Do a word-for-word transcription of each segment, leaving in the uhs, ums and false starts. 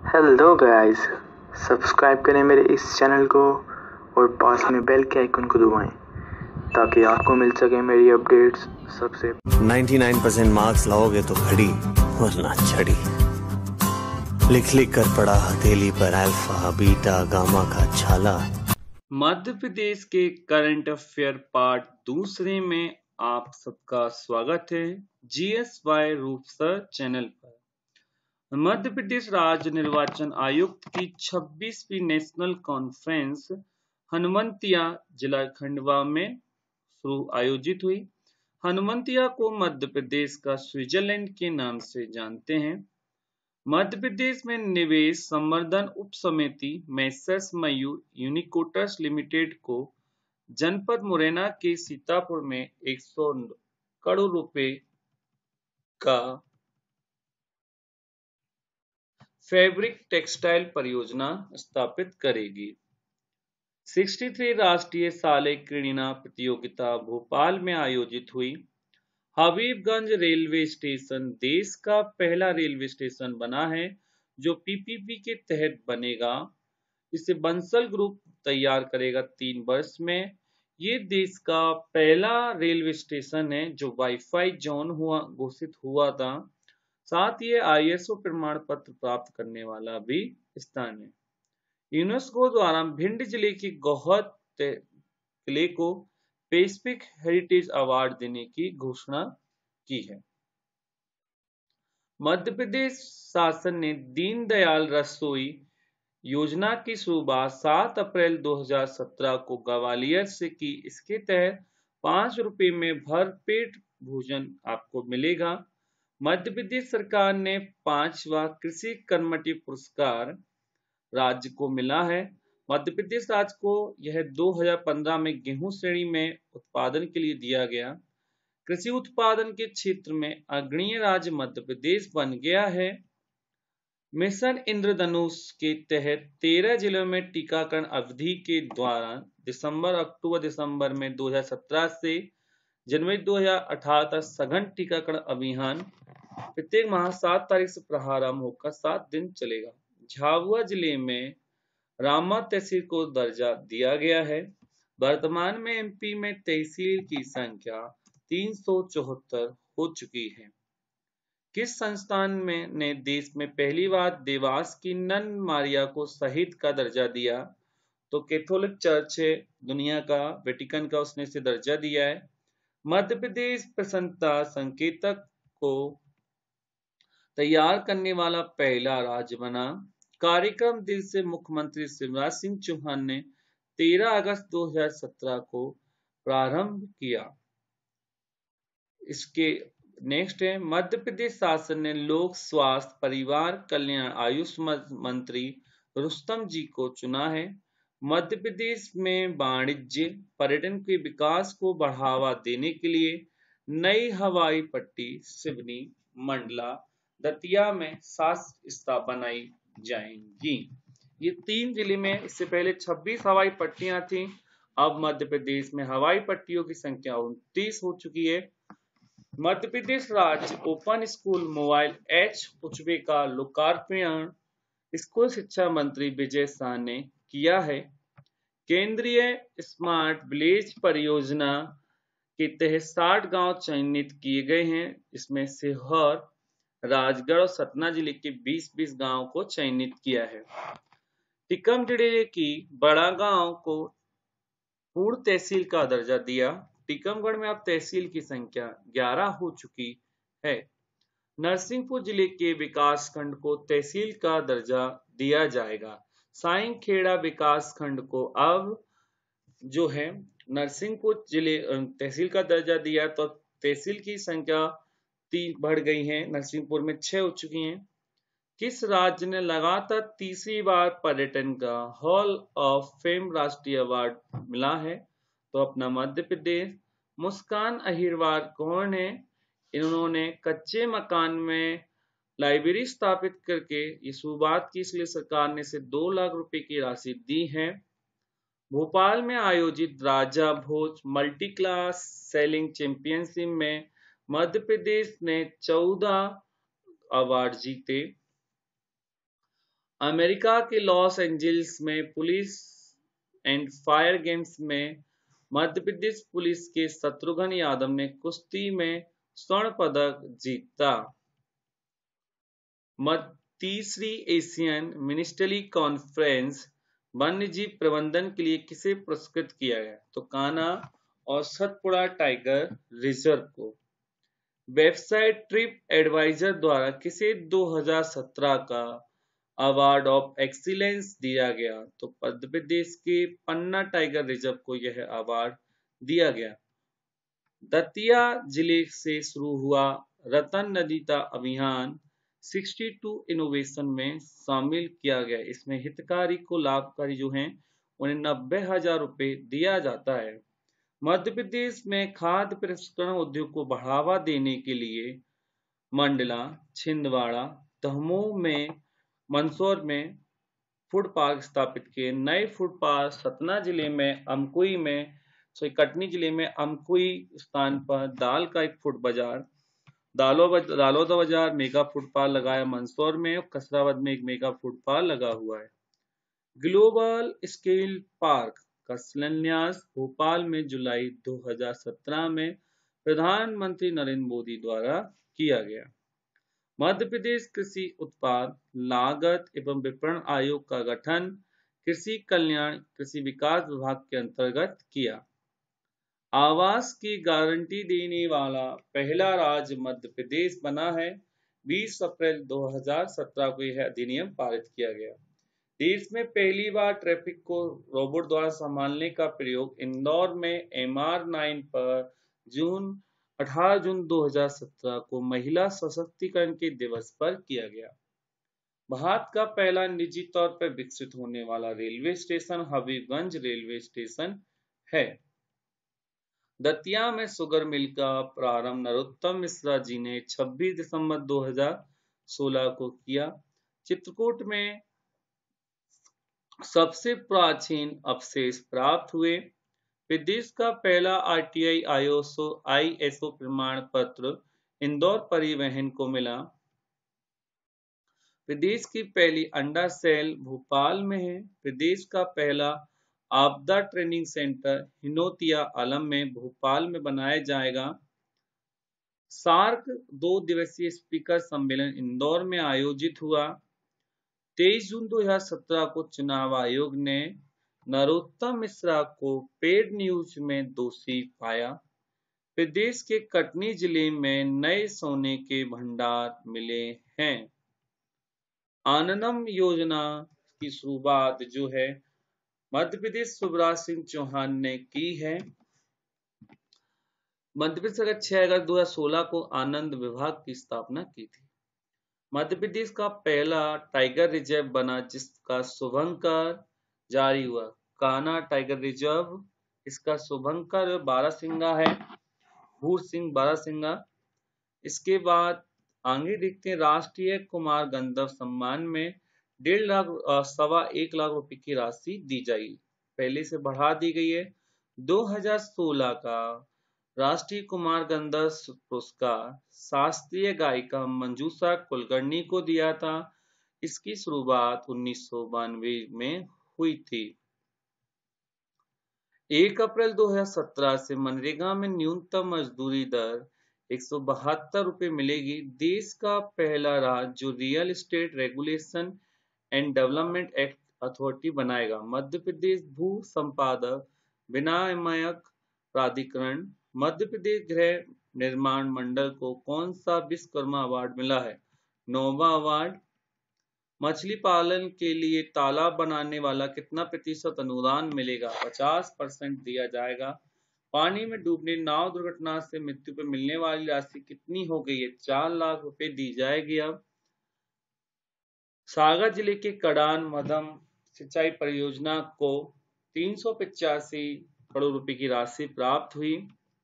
Hello guys, subscribe करें मेरे इस चैनल को और पास में बेल के आइकन को दबाएं ताकि आपको मिल सके मेरी अपडेट्स सबसे। निन्यानवे परसेंट मार्क्स लाओगे तो घड़ी वरना छड़ी। लिख लिख कर पड़ा हथेली पर अल्फा बीटा गामा का छाला। मध्य प्रदेश के करंट अफेयर पार्ट दूसरे में आप सबका स्वागत है जीएसवाई रूपसर चैनल पर। मध्य प्रदेश राज्य निर्वाचन आयुक्त की छब्बीसवीं नेशनल कॉन्फ्रेंस हनुमंतिया जिला खंडवा में शुरू आयोजित हुई। हनुमंतिया को मध्य प्रदेश का स्विट्जरलैंड के नाम से जानते हैं। मध्य प्रदेश में निवेश संवर्धन उप समिति मैसर्स मयूर यूनिकोटर्स लिमिटेड को जनपद मुरैना के सीतापुर में एक सौ करोड़ रुपए का फैब्रिक टेक्सटाइल परियोजना स्थापित करेगी। तिरसठ राष्ट्रीय शालेय क्रीड़ा प्रतियोगिता भोपाल में आयोजित हुई। हबीबगंज रेलवे स्टेशन देश का पहला रेलवे स्टेशन बना है जो पीपीपी के तहत बनेगा। इसे बंसल ग्रुप तैयार करेगा तीन वर्ष में। ये देश का पहला रेलवे स्टेशन है जो वाईफाई जोन हुआ घोषित हुआ था। साथ ही आईएसओ प्रमाण पत्र प्राप्त करने वाला भी स्थान है। यूनेस्को द्वारा भिंड जिले के गौहर किले को पैसिफिक हेरिटेज अवार्ड देने की घोषणा की है। मध्य प्रदेश शासन ने दीनदयाल रसोई योजना की शुरुआत सात अप्रैल दो हज़ार सत्रह को ग्वालियर से की। इसके तहत पांच रुपए में भरपेट भोजन आपको मिलेगा। मध्य प्रदेश सरकार ने पांचवा कृषि कर्मठी पुरस्कार राज्य को मिला है। मध्य प्रदेश राज्य को यह दो हज़ार पंद्रह में गेहूं श्रेणी में उत्पादन के लिए दिया गया। कृषि उत्पादन के क्षेत्र में अग्रणीय राज्य मध्य प्रदेश बन गया है। मिशन इंद्रधनुष के तहत तेरह जिलों में टीकाकरण अवधि के दौरान दिसंबर अक्टूबर दिसंबर में दो हज़ार सत्रह से जनवरी दो हज़ार अठारह तक सघन टीकाकरण अभियान प्रत्येक माह सात तारीख से प्रारंभ होकर सात दिन चलेगा। झाबुआ जिले में रामा तहसील को दर्जा दिया गया है। वर्तमान में एमपी में तहसील की संख्या तीन सौ चौहत्तर हो चुकी है। किस संस्थान में ने देश में पहली बार देवास की नन मारिया को शहीद का दर्जा दिया? तो कैथोलिक चर्च है दुनिया का, वेटिकन का, उसने इसे दर्जा दिया है। मध्य प्रदेश प्रसन्नता संकेतक को तैयार करने वाला पहला राज्य बना। कार्यक्रम दिल से मुख्यमंत्री शिवराज सिंह चौहान ने तेरह अगस्त दो हज़ार सत्रह को प्रारंभ किया। इसके नेक्स्ट है मध्य प्रदेश शासन ने लोक स्वास्थ्य परिवार कल्याण आयुष मंत्री रुस्तम जी को चुना है। मध्य प्रदेश में वाणिज्य पर्यटन के विकास को बढ़ावा देने के लिए नई हवाई पट्टी सिवनी मंडला दतिया में सात स्थापित बनाई जाएंगी। ये तीन जिले में इससे पहले छब्बीस हवाई पट्टियां थी। अब मध्य प्रदेश में हवाई पट्टियों की संख्या उनतीस हो चुकी है। मध्य प्रदेश राज्य ओपन स्कूल मोबाइल एच पुचवे का लोकार्पण स्कूल शिक्षा मंत्री विजय शाह ने किया है। केंद्रीय स्मार्ट विलेज परियोजना के तहत साठ गांव चयनित किए गए हैं। इसमें सीहोर, राजगढ़ और सतना जिले के बीस बीस गांव को चयनित किया है। टीकम जिले की बड़ा गांव को पूर्ण तहसील का दर्जा दिया। टीकमगढ़ में अब तहसील की संख्या ग्यारह हो चुकी है। नरसिंहपुर जिले के विकास खंड को तहसील का दर्जा दिया जाएगा। साईंखेड़ा विकास खंड को अब जो है नरसिंहपुर जिले तहसील का दर्जा दिया तो तहसील की संख्या तीन बढ़ गई है। नरसिंहपुर में छह हो चुकी हैं। किस राज्य ने लगातार तीसरी बार पर्यटन का हॉल ऑफ फेम राष्ट्रीय अवार्ड मिला है? तो अपना मध्य प्रदेश। मुस्कान अहिरवार कौन है? इन्होंने कच्चे मकान में लाइब्रेरी स्थापित करके ये शुरुआत की, इसलिए सरकार ने इसे दो लाख रुपए की राशि दी है। भोपाल में आयोजित Raja Bhoj multi class sailing championship में मध्य प्रदेश ने चौदह अवार्ड जीते। अमेरिका के लॉस एंजल्स में पुलिस एंड फायर गेम्स में मध्य प्रदेश पुलिस के शत्रुघ्न यादव ने कुश्ती में स्वर्ण पदक जीता। तीसरी एशियन मिनिस्टरी कॉन्फ्रेंस वन्यजीव प्रबंधन के लिए किसे पुरस्कृत किया गया? तो कान्हा और सतपुड़ा टाइगर रिजर्व को। वेबसाइट ट्रिप एडवाइजर द्वारा किसे दो हज़ार सत्रह का अवार्ड ऑफ एक्सीलेंस दिया गया? तो मध्य प्रदेश के पन्ना टाइगर रिजर्व को यह अवार्ड दिया गया। दतिया जिले से शुरू हुआ रतन नदीता अभियान बासठ इनोवेशन में शामिल किया गया। इसमें हितकारी को लाभकारी जो हैं उन्हें नब्बे हजार रुपए दिया जाता है। मध्य प्रदेश में खाद्य प्रसंस्करण उद्योग को बढ़ावा देने के लिए मंडला, छिंदवाड़ा, दमोह में, मंदसौर में फूड पार्क स्थापित किए। नए फूड पार्क सतना जिले में अमकुई में सॉरी कटनी जिले में अमकुई स्थान पर दाल का एक फूड बाजार, दालोदा बाजार मेगा फूड पार्क लगाया। मंदसौर में और कसरावद में एक मेगा फूड पार्क लगा हुआ है। ग्लोबल स्किल पार्क का शिलान्यास भोपाल में जुलाई दो हज़ार सत्रह में प्रधानमंत्री नरेंद्र मोदी द्वारा किया गया। मध्य प्रदेश कृषि उत्पाद लागत एवं विपणन आयोग का गठन कृषि कल्याण कृषि विकास विभाग के अंतर्गत किया। आवास की गारंटी देने वाला पहला राज्य मध्य प्रदेश बना है। बीस अप्रैल दो हज़ार सत्रह को यह अधिनियम पारित किया गया। देश में पहली बार ट्रैफिक को रोबोट द्वारा संभालने का प्रयोग इंदौर में एम आर नाइन पर जून अठारह जून दो हज़ार सत्रह को महिला सशक्तिकरण के दिवस पर किया गया। भारत का पहला निजी तौर पर विकसित होने वाला railway station Habibganj railway station है। दतिया में शुगर मिल का प्रारंभ नरोत्तम मिश्रा जी ने छब्बीस दिसंबर दो हज़ार सोलह को किया। चित्रकूट में सबसे प्राचीन अवशेष प्राप्त हुए। प्रदेश का पहला R T I I S O प्रमाण पत्र इंदौर परिवहन को मिला। प्रदेश की पहली अंडा सेल भोपाल में है। प्रदेश का पहला आपदा ट्रेनिंग सेंटर हिनोतिया आलम में भोपाल में बनाया जाएगा। सार्क दो दिवसीय स्पीकर सम्मेलन इंदौर में आयोजित हुआ। तेईस जून दो हज़ार सत्रह को चुनाव आयोग ने नरोत्तम मिश्रा को पेड न्यूज में दोषी पाया। प्रदेश के कटनी जिले में नए सोने के भंडार मिले हैं। आनंदम योजना की शुरुआत जो है मध्य प्रदेश शिवराज सिंह चौहान ने की है। मध्य प्रदेश सरकार छह अगस्त दो हज़ार सोलह को आनंद विभाग की स्थापना की थी। मध्य प्रदेश का पहला टाइगर रिजर्व बना जिसका शुभंकर जारी हुआ। कान्हा टाइगर रिजर्व, इसका शुभंकर बारहसिंगा है, भूर सिंह बारहसिंगा। इसके बाद आगे देखते हैं राष्ट्रीय कुमार गंधर्व सम्मान में डेढ़ लाख सवा एक लाख रुपए की राशि दी जाएगी, पहले से बढ़ा दी गई है। दो हज़ार सोलह का राष्ट्रीय कुमार गंधर्व पुरस्कार शास्त्रीय गायिका मंजूषा कुलकर्णी को दिया था। इसकी शुरुआत उन्नीस सौ बानवे में हुई थी। एक अप्रैल दो हज़ार सत्रह से मनरेगा में न्यूनतम मजदूरी दर एक सौ बहत्तर रुपए मिलेगी। देश का पहला राज्य जो real estate regulation and development act authority बनाएगा। मध्य प्रदेश भू संपादक विनियामक प्राधिकरण। मध्य प्रदेश गृह निर्माण मंडल को कौन सा विश्वकर्मा अवार्ड मिला है? Nova award. मछली पालन के लिए तालाब बनाने वाला कितना प्रतिशत अनुदान मिलेगा? पचास परसेंट दिया जाएगा। पानी में डूबने नाव दुर्घटना से मृत्यु पर मिलने वाली राशि कितनी हो गई है? चार लाख रुपए दी जाएगी। अब सागर जिले के कड़ान मधम सिंचाई परियोजना को तीन सौ पचासी करोड़ रुपए की राशि प्राप्त हुई।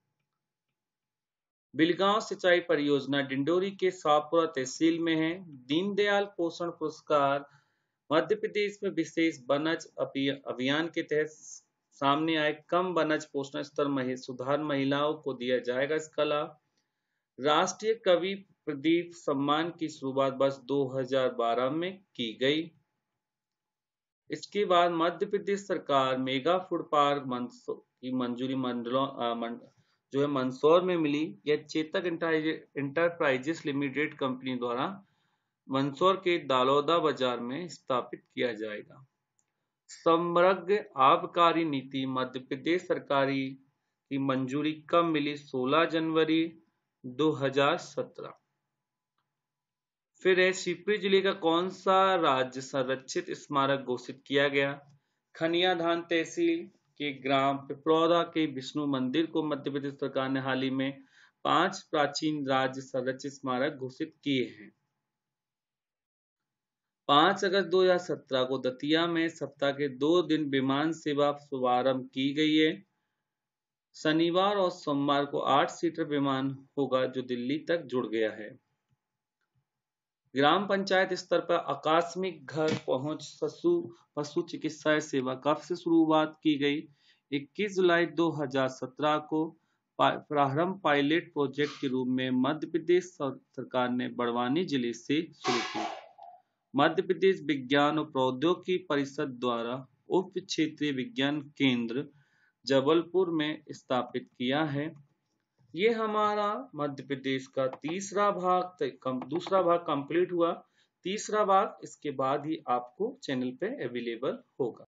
बिलगांव सिंचाई परियोजना डिंडोरी के शाहपुरा तहसील में है। दीनदयाल पोषण पुरस्कार मध्य प्रदेश में विशेष बनज अभियान के तहत सामने आए कम बनज पोषण स्तर सुधार महिलाओं को दिया जाएगा। इसका लाभ। राष्ट्रीय कवि प्रदीप सम्मान की शुरुआत वर्ष दो हज़ार बारह में की गई। इसके बाद मध्य प्रदेश सरकार मेगा फूड पार्क की मंजूरी मंडलों मंड, जो है मंदसौर में मिली। यह चेतक इंटरप्राइजेस लिमिटेड कंपनी द्वारा मंदसौर के दालौदा बाजार में स्थापित किया जाएगा। समग्र आबकारी नीति मध्य प्रदेश सरकारी की मंजूरी कब मिली? सोलह जनवरी दो हज़ार सत्रह। फिर है शिवपुरी जिले का कौन सा राज्य संरक्षित स्मारक घोषित किया गया? खनियाधान तहसील के ग्राम पिपरौदा के विष्णु मंदिर को मध्य प्रदेश सरकार ने हाल ही में पांच प्राचीन राज्य संरक्षित स्मारक घोषित किए हैं। पांच अगस्त दो हज़ार सत्रह को दतिया में सप्ताह के दो दिन विमान सेवा शुभारंभ की गई है। शनिवार और सोमवार को आठ सीटर विमान होगा जो दिल्ली तक जुड़ गया है। ग्राम पंचायत स्तर पर आकस्मिक घर पहुंच पशु पशु चिकित्सा सेवा कब से शुरुआत की गई? इक्कीस जुलाई दो हज़ार सत्रह को प्रारंभ पायलट प्रोजेक्ट के रूप में मध्य प्रदेश सरकार ने बड़वानी जिले से शुरू की। मध्य प्रदेश विज्ञान और प्रौद्योगिकी परिषद द्वारा उप क्षेत्रीय विज्ञान केंद्र जबलपुर में स्थापित किया है। ये हमारा मध्य प्रदेश का तीसरा भाग, दूसरा भाग कंप्लीट हुआ। तीसरा भाग इसके बाद ही आपको चैनल पे अवेलेबल होगा।